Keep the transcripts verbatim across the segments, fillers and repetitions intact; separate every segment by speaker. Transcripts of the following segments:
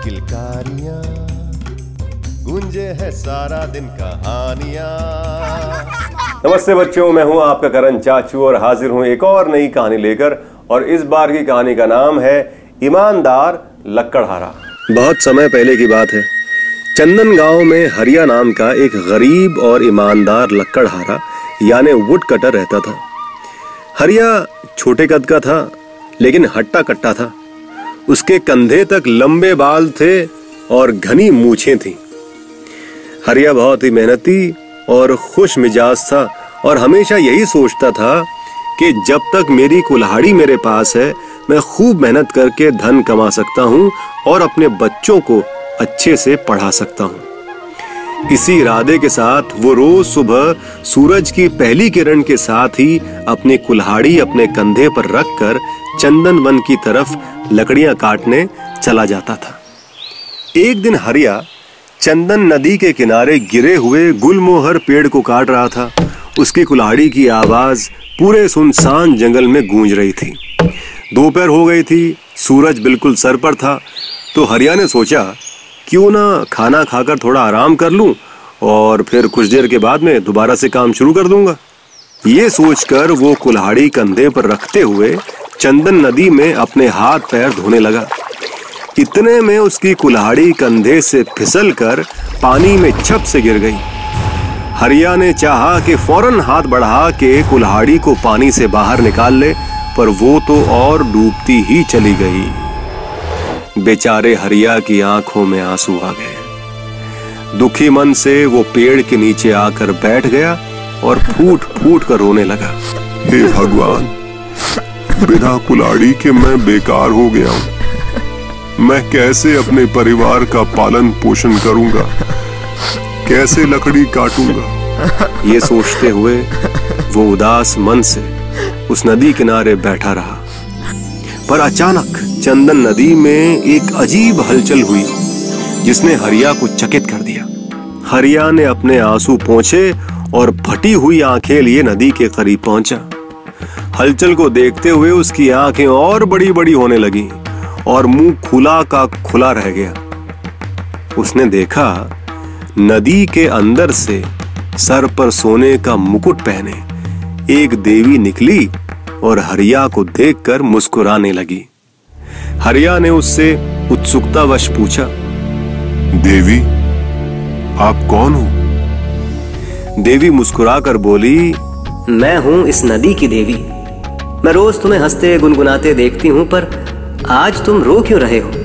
Speaker 1: किलकारियां गूंजे है सारा दिन कहानियां।
Speaker 2: नमस्ते बच्चों, मैं हूं आपका करण चाचू और हाजिर हूं एक और नई कहानी लेकर। और इस बार की कहानी का नाम है ईमानदार लकड़हारा। बहुत समय पहले की बात है। चंदन गांव में हरिया नाम का एक गरीब और ईमानदार लकड़हारा यानी वुड कटर रहता था। हरिया छोटे कद का था लेकिन हट्टा कट्टा था। उसके कंधे तक लंबे बाल थे और घनी मूछें थीं। हरिया बहुत ही मेहनती और खुश मिजाज था और हमेशा यही सोचता था कि जब तक मेरी कुल्हाड़ी मेरे पास है मैं खूब मेहनत करके धन कमा सकता हूँ और अपने बच्चों को अच्छे से पढ़ा सकता हूँ। इसी इरादे के साथ वो रोज सुबह सूरज की पहली किरण के साथ ही अपनी कुल्हाड़ी अपने कंधे पर रखकर चंदन वन की तरफ लकड़ियां काटने चला जाता था। एक दिन हरिया चंदन नदी के किनारे गिरे हुए गुलमोहर पेड़ को काट रहा था। उसकी कुल्हाड़ी की आवाज पूरे सुनसान जंगल में गूंज रही थी। दोपहर हो गई थी, सूरज बिल्कुल सर पर था। तो हरिया ने सोचा क्यों ना खाना खाकर थोड़ा आराम कर लूं और फिर कुछ देर के बाद में दोबारा से काम शुरू कर दूंगा। ये सोचकर वो कुल्हाड़ी कंधे पर रखते हुए चंदन नदी में अपने हाथ पैर धोने लगा। इतने में उसकी कुल्हाड़ी कंधे से फिसलकर पानी में छप से गिर गई। हरिया ने चाहा कि फौरन हाथ बढ़ा के कुल्हाड़ी को पानी से बाहर निकाल ले, पर वो तो और डूबती ही चली गई। बेचारे हरिया की आंखों में आंसू आ गए। दुखी मन से वो पेड़ के नीचे आकर बैठ गया और फूट फूट कर रोने लगा।
Speaker 3: हे भगवान, बिना कुल्हाड़ी के मैं बेकार हो गया हूँ। मैं कैसे अपने परिवार का पालन पोषण करूंगा, कैसे लकड़ी काटूंगा।
Speaker 2: ये सोचते हुए वो उदास मन से उस नदी किनारे बैठा रहा। पर अचानक चंदन नदी में एक अजीब हलचल हुई जिसने हरिया को चकित कर दिया। हरिया ने अपने आंसू पोंछे और फटी हुई आंखें लिए नदी के करीब पहुंचा। हलचल को देखते हुए उसकी आंखें और बड़ी बड़ी होने लगी और मुंह खुला का खुला रह गया। उसने देखा नदी के अंदर से सर पर सोने का मुकुट पहने एक देवी निकली और हरिया को देखकर मुस्कुराने लगी। हरिया ने उससे उत्सुकतावश पूछा,
Speaker 3: देवी, आप कौन हो?
Speaker 2: देवी मुस्कुराकर बोली,
Speaker 4: मैं हूं इस नदी की देवी। मैं रोज तुम्हें हंसते गुनगुनाते देखती हूं, पर आज तुम रो क्यों रहे हो?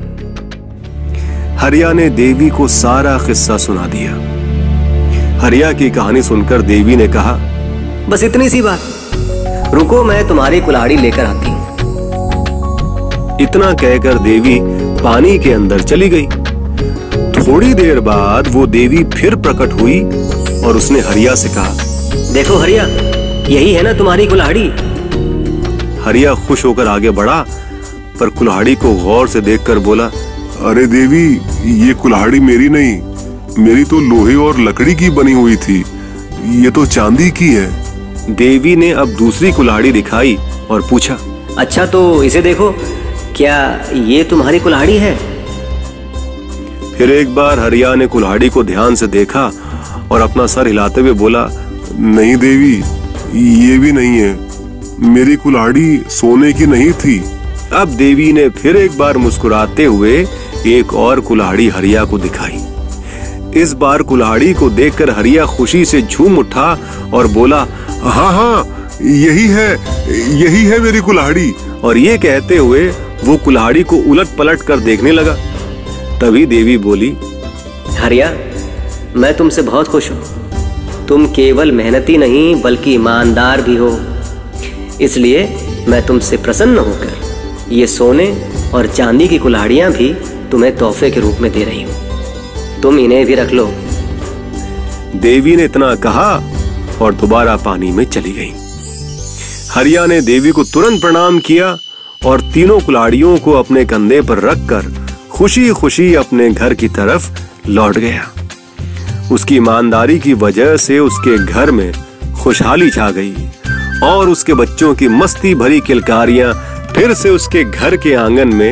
Speaker 2: हरिया ने देवी को सारा किस्सा सुना दिया। हरिया की कहानी सुनकर देवी ने कहा,
Speaker 4: बस इतनी सी बात, रुको मैं तुम्हारी कुल्हाड़ी लेकर आती हूँ।
Speaker 2: इतना कहकर देवी पानी के अंदर चली गई। थोड़ी देर बाद वो देवी फिर प्रकट हुई और उसने हरिया से कहा,
Speaker 4: देखो हरिया, यही है ना तुम्हारी कुल्हाड़ी?
Speaker 2: हरिया खुश होकर आगे बढ़ा पर कुल्हाड़ी को गौर से देखकर बोला,
Speaker 3: अरे देवी, ये कुल्हाड़ी मेरी नहीं, मेरी तो लोहे और लकड़ी की बनी हुई थी। ये तो चांदी की है।
Speaker 2: देवी ने अब दूसरी कुल्हाड़ी दिखाई और पूछा,
Speaker 4: अच्छा तो इसे देखो, क्या ये तुम्हारी कुल्हाड़ी है?
Speaker 2: फिर एक बार हरिया ने कुल्हाड़ी को ध्यान से देखा और अपना सर हिलाते हुए बोला,
Speaker 3: नहीं देवी, ये भी नहीं है। मेरी कुल्हाड़ी सोने की नहीं थी।
Speaker 2: अब देवी ने फिर एक बार मुस्कुराते हुए एक और कुल्हाड़ी हरिया को दिखाई। इस बार कुल्हाड़ी को देखकर हरिया खुशी से झूम उठा और बोला,
Speaker 3: हाँ हाँ, यही है, यही है मेरी कुल्हाड़ी।
Speaker 2: और ये कहते हुए वो कुल्हाड़ी को उलट पलट कर देखने लगा। तभी देवी बोली,
Speaker 4: हरिया, मैं तुमसे बहुत खुश हूँ। तुम केवल मेहनती नहीं बल्कि ईमानदार भी हो। इसलिए मैं तुमसे प्रसन्न होकर ये सोने और चांदी की कुल्हाड़ियां भी तुम्हें तोहफे के रूप में दे रही हूं। तुम इन्हें भी रख लो।
Speaker 2: देवी ने इतना कहा और दोबारा पानी में चली गई। हरिया ने देवी को तुरंत प्रणाम किया और तीनों कुल्हाड़ियों को अपने कंधे पर रखकर खुशी खुशी अपने घर की तरफ लौट गया। उसकी ईमानदारी की वजह से उसके घर में खुशहाली छा गई और उसके बच्चों की मस्ती भरी किलकारियां फिर से उसके घर के आंगन में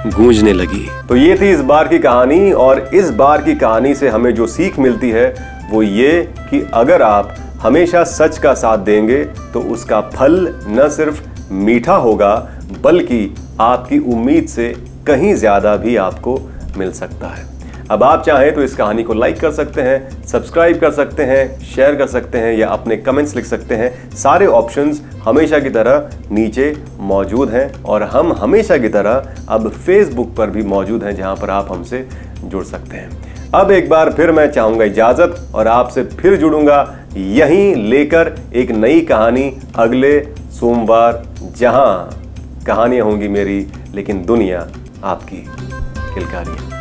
Speaker 2: गूंजने लगी। तो ये थी इस बार की कहानी, और इस बार की कहानी से हमें जो सीख मिलती है वो ये कि अगर आप हमेशा सच का साथ देंगे तो उसका फल न सिर्फ मीठा होगा बल्कि आपकी उम्मीद से कहीं ज्यादा भी आपको मिल सकता है। अब आप चाहें तो इस कहानी को लाइक कर सकते हैं, सब्सक्राइब कर सकते हैं, शेयर कर सकते हैं या अपने कमेंट्स लिख सकते हैं। सारे ऑप्शंस हमेशा की तरह नीचे मौजूद हैं, और हम हमेशा की तरह अब फेसबुक पर भी मौजूद हैं जहां पर आप हमसे जुड़ सकते हैं। अब एक बार फिर मैं चाहूंगा इजाजत, और आपसे फिर जुड़ूंगा यहीं लेकर एक नई कहानी अगले सोमवार, जहां कहानियां होंगी मेरी लेकिन दुनिया आपकी। किलकारियां।